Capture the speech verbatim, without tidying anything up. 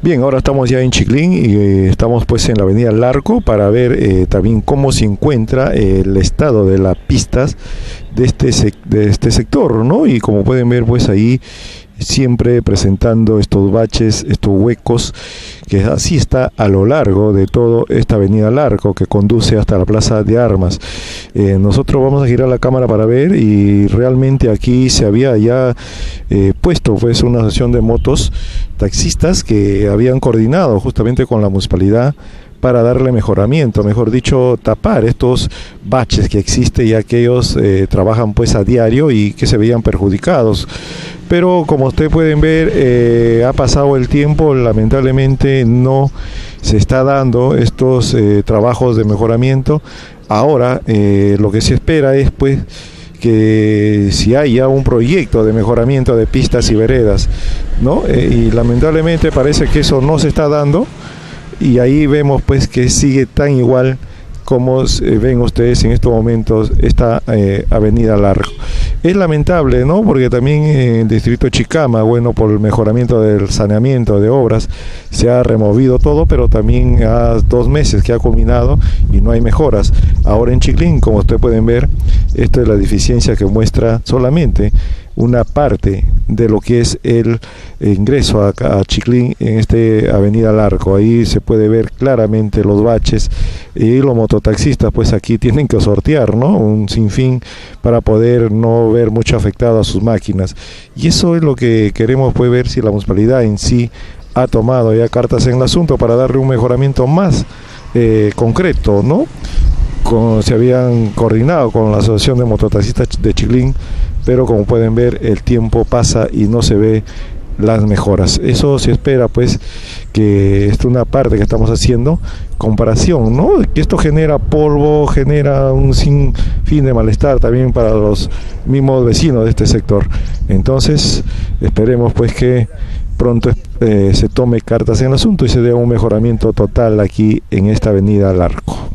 Bien, ahora estamos ya en Chiclín y eh, estamos pues en la avenida Larco para ver eh, también cómo se encuentra eh, el estado de las pistas de este, sec- de este sector, ¿no? Y como pueden ver pues ahí siempre presentando estos baches, estos huecos, que así está a lo largo de toda esta avenida Larco que conduce hasta la Plaza de Armas. Eh, nosotros vamos a girar la cámara para ver y realmente aquí se había ya eh, puesto pues una asociación de motos taxistas que habían coordinado justamente con la municipalidad para darle mejoramiento, mejor dicho, tapar estos baches que existen, ya que ellos eh, trabajan pues a diario y que se veían perjudicados. Pero como ustedes pueden ver, eh, ha pasado el tiempo, lamentablemente no se está dando estos eh, trabajos de mejoramiento. Ahora eh, lo que se espera es pues que si hay ya un proyecto de mejoramiento de pistas y veredas, ¿no? Eh, y lamentablemente parece que eso no se está dando. Y ahí vemos pues que sigue tan igual como eh, ven ustedes en estos momentos esta eh, avenida Larco. Es lamentable, ¿no? Porque también en el distrito de Chicama, bueno, por el mejoramiento del saneamiento de obras, se ha removido todo, pero también ha dos meses que ha culminado y no hay mejoras. Ahora en Chiclín, como ustedes pueden ver, esta es la deficiencia que muestra solamente una parte de lo que es el ingreso a, a Chiclín en este avenida Larco. Ahí se puede ver claramente los baches y los mototaxistas pues aquí tienen que sortear, ¿no? Un sinfín para poder no ver mucho afectado a sus máquinas, y eso es lo que queremos pues ver si la municipalidad en sí ha tomado ya cartas en el asunto para darle un mejoramiento más eh, concreto, ¿no? Con, se habían coordinado con la Asociación de Mototaxistas de Chiclín, pero como pueden ver el tiempo pasa y no se ve las mejoras. Eso se espera pues que esta es una parte que estamos haciendo comparación, ¿no? Que esto genera polvo, genera un sinfín de malestar también para los mismos vecinos de este sector. Entonces esperemos pues que pronto eh, se tome cartas en el asunto y se dé un mejoramiento total aquí en esta avenida Larco.